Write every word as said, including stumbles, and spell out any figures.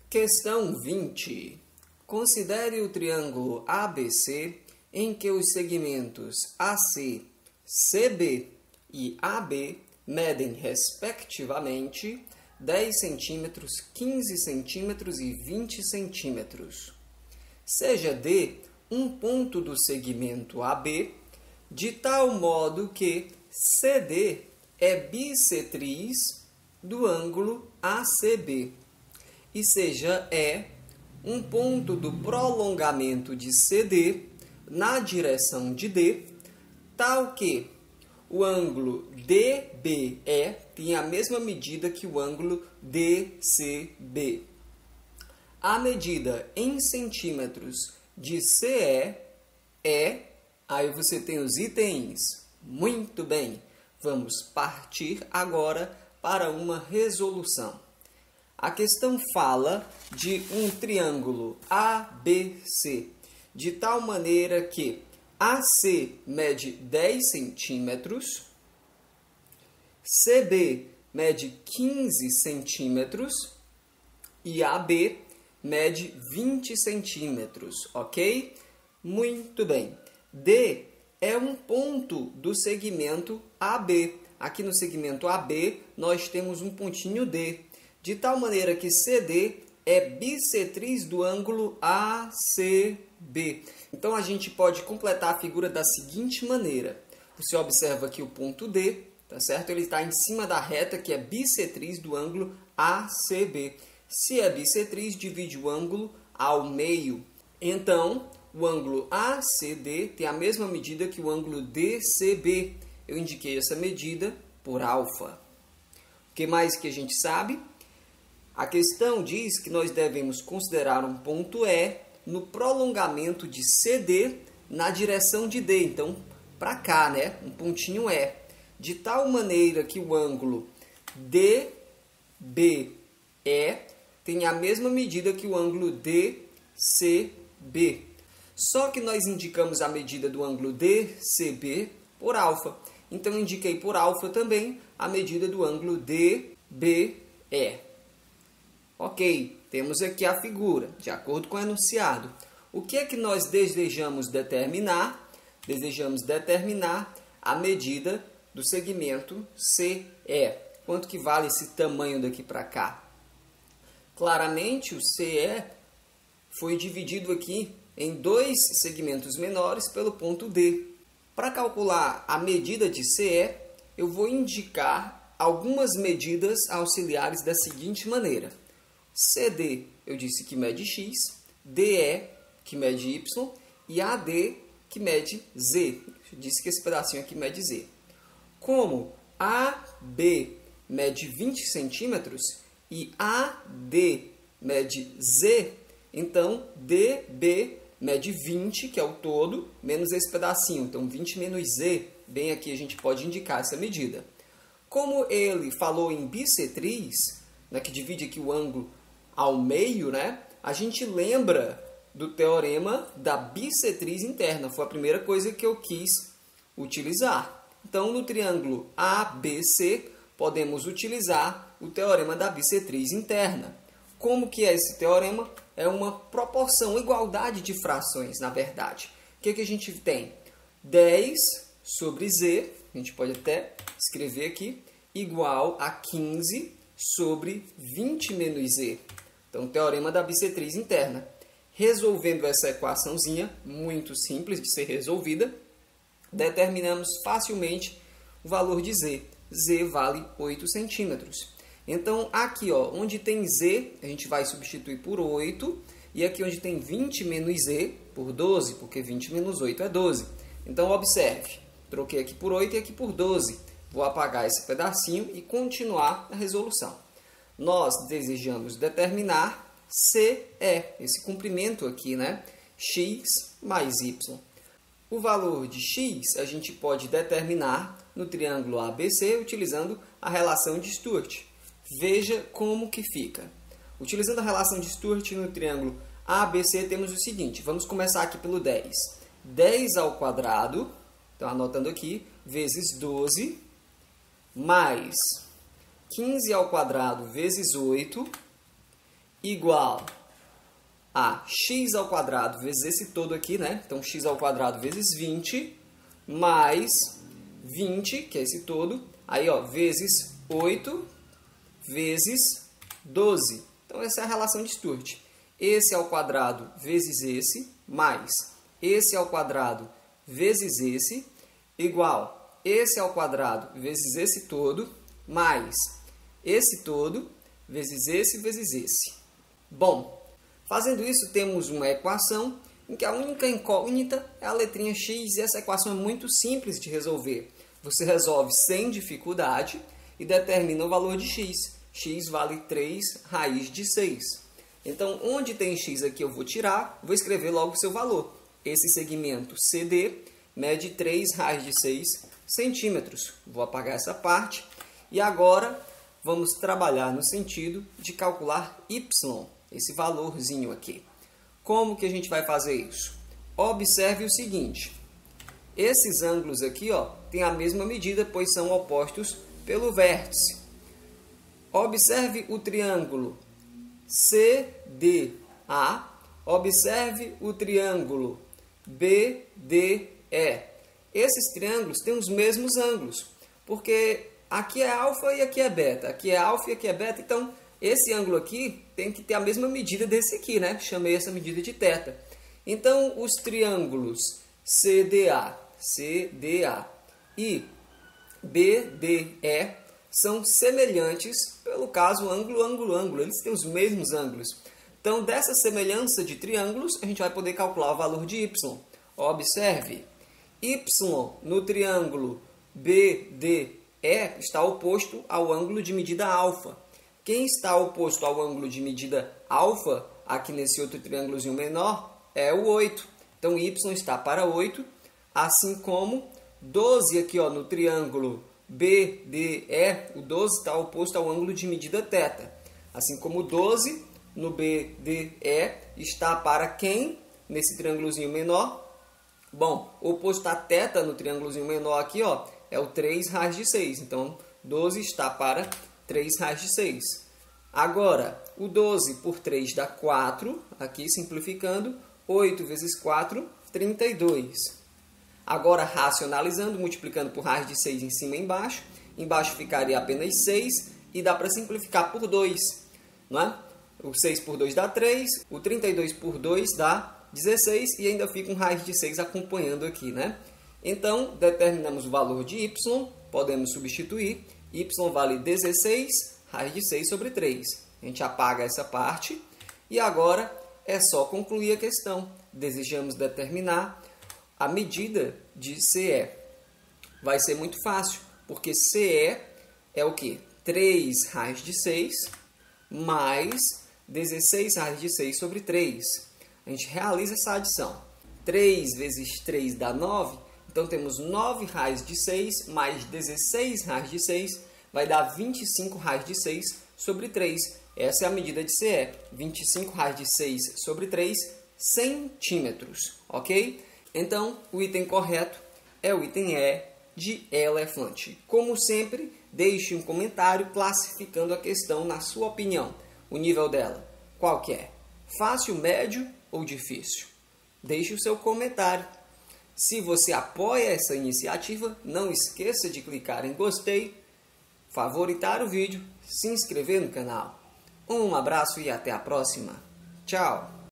Questão vinte. Considere o triângulo A B C em que os segmentos A C, C B e A B medem, respectivamente, dez centímetros, quinze centímetros e vinte centímetros. Seja D um ponto do segmento A B, de tal modo que C D é bissetriz do ângulo A C B, e seja E um ponto do prolongamento de C D na direção de D, tal que o ângulo D B E tem a mesma medida que o ângulo D C B. A medida em centímetros de C E é... Aí você tem os itens. Muito bem. Vamos partir agora para uma resolução. A questão fala de um triângulo A B C, de tal maneira que A C mede dez centímetros, C B mede quinze centímetros e A B mede vinte centímetros, ok? Muito bem. D é um ponto do segmento A B. Aqui no segmento A B nós temos um pontinho D, de tal maneira que C D é bissetriz do ângulo A C B. Então a gente pode completar a figura da seguinte maneira. Você observa aqui o ponto D, tá certo? Ele está em cima da reta que é bissetriz do ângulo A C B. Se é bissetriz, divide o ângulo ao meio. Então, o ângulo A C D tem a mesma medida que o ângulo D C B. Eu indiquei essa medida por alfa. O que mais que a gente sabe? A questão diz que nós devemos considerar um ponto E no prolongamento de C D na direção de D. Então, para cá, né? Um pontinho E. De tal maneira que o ângulo D B E tem a mesma medida que o ângulo D C B. Só que nós indicamos a medida do ângulo D C B por alfa. Então, eu indiquei por alfa também a medida do ângulo D B E. Ok, temos aqui a figura, de acordo com o enunciado. O que é que nós desejamos determinar? Desejamos determinar a medida do segmento C E. Quanto que vale esse tamanho daqui para cá? Claramente, o C E foi dividido aqui em dois segmentos menores pelo ponto D. Para calcular a medida de C E, eu vou indicar algumas medidas auxiliares da seguinte maneira. C D, eu disse que mede X, D E, que mede Y, e A D, que mede Z. Eu disse que esse pedacinho aqui mede Z. Como A B mede vinte centímetros e A D mede Z, então D B mede vinte, que é o todo, menos esse pedacinho. Então, vinte menos Z, bem aqui a gente pode indicar essa medida. Como ele falou em bissetriz, né, que divide aqui o ângulo ao meio, né, a gente lembra do teorema da bissetriz interna. Foi a primeira coisa que eu quis utilizar. Então, no triângulo A B C, podemos utilizar o teorema da bissetriz interna. Como que é esse teorema? É uma proporção, igualdade de frações, na verdade. O que, que a gente tem? dez sobre Z, a gente pode até escrever aqui, igual a quinze sobre vinte menos Z. Então, teorema da bissetriz interna. Resolvendo essa equaçãozinha, muito simples de ser resolvida, determinamos facilmente o valor de Z. Z vale oito centímetros. Então, aqui, ó, onde tem Z, a gente vai substituir por oito. E aqui onde tem vinte menos Z, por doze, porque vinte menos oito é doze. Então, observe. Troquei aqui por oito e aqui por doze. Vou apagar esse pedacinho e continuar a resolução. Nós desejamos determinar C E, esse comprimento aqui, né? X mais Y. O valor de X a gente pode determinar no triângulo A B C utilizando a relação de Sturt. Veja como que fica. Utilizando a relação de Sturt no triângulo A B C, temos o seguinte. Vamos começar aqui pelo dez. dez ao quadrado, então anotando aqui, vezes doze, mais quinze ao quadrado vezes oito, igual a x ao quadrado vezes esse todo aqui, né? Então, x ao quadrado vezes vinte, mais vinte, que é esse todo, aí, ó, vezes oito, vezes doze. Então, essa é a relação de Sturt. Esse ao quadrado vezes esse, mais esse ao quadrado vezes esse, igual esse ao quadrado vezes esse todo, mais esse todo vezes esse vezes esse. Bom, fazendo isso, temos uma equação em que a única incógnita é a letrinha x, e essa equação é muito simples de resolver. Você resolve sem dificuldade e determina o valor de x. x vale três raiz de seis. Então, onde tem x aqui eu vou tirar, vou escrever logo o seu valor. Esse segmento C D mede três raiz de seis centímetros. Vou apagar essa parte. E agora, vamos trabalhar no sentido de calcular y, esse valorzinho aqui. Como que a gente vai fazer isso? Observe o seguinte. Esses ângulos aqui, ó, têm a mesma medida, pois são opostos pelo vértice. Observe o triângulo C D A. Observe o triângulo B D E. Esses triângulos têm os mesmos ângulos, porque aqui é alfa e aqui é beta. Aqui é alfa e aqui é beta. Então, esse ângulo aqui tem que ter a mesma medida desse aqui, né? Chamei essa medida de θ. Então, os triângulos C D A, C D A e B D E são semelhantes, pelo caso ângulo, ângulo, ângulo. Eles têm os mesmos ângulos. Então, dessa semelhança de triângulos, a gente vai poder calcular o valor de y. Observe, y no triângulo B D E está oposto ao ângulo de medida alfa. Quem está oposto ao ângulo de medida alfa, aqui nesse outro triângulozinho menor, é o oito. Então, y está para oito, assim como doze aqui, ó, no triângulo B D E, o doze está oposto ao ângulo de medida θ. Assim como doze no B D E está para quem nesse triângulozinho menor? Bom, oposto a θ no triângulozinho menor aqui, ó, é o três raiz de seis. Então, doze está para três raiz de seis. Agora, o doze por três dá quatro, aqui simplificando, oito vezes quatro, trinta e dois. Agora, racionalizando, multiplicando por raiz de seis em cima e embaixo, embaixo ficaria apenas seis, e dá para simplificar por dois, não é? O seis por dois dá três, o trinta e dois por dois dá dezesseis, e ainda fica um raiz de seis acompanhando aqui, né? Então, determinamos o valor de y, podemos substituir, y vale dezesseis raiz de seis sobre três. A gente apaga essa parte, e agora é só concluir a questão. Desejamos determinar a medida de C E. Vai ser muito fácil, porque C E é o quê? três raiz de seis mais dezesseis raiz de seis sobre três. A gente realiza essa adição. três vezes três dá nove, então temos nove raiz de seis mais dezesseis raiz de seis, vai dar vinte e cinco raiz de seis sobre três. Essa é a medida de C E, vinte e cinco raiz de seis sobre três centímetros, ok? Então, o item correto é o item E de elefante. Como sempre, deixe um comentário classificando a questão na sua opinião. O nível dela, qual que é? Fácil, médio ou difícil? Deixe o seu comentário. Se você apoia essa iniciativa, não esqueça de clicar em gostei, favoritar o vídeo, se inscrever no canal. Um abraço e até a próxima. Tchau!